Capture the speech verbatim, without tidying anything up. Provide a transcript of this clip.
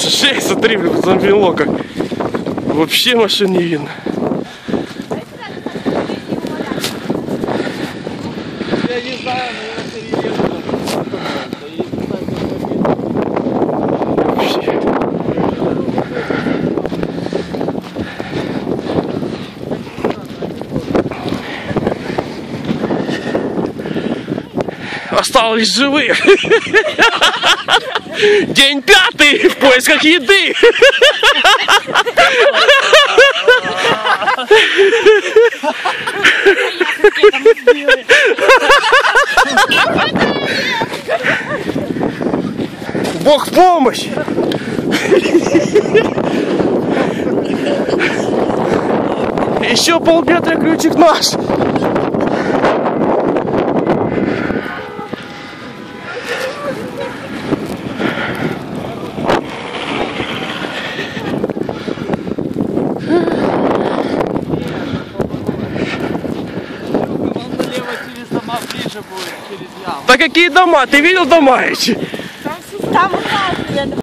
Жесть, смотри, замело как. Вообще машин не видно. Я не знаю, но я перееду. Остались живых. День пятый в поисках еды. Бог в помощь. Еще полметра, ключик наш. Да какие дома? Ты видел дома эти? Там, там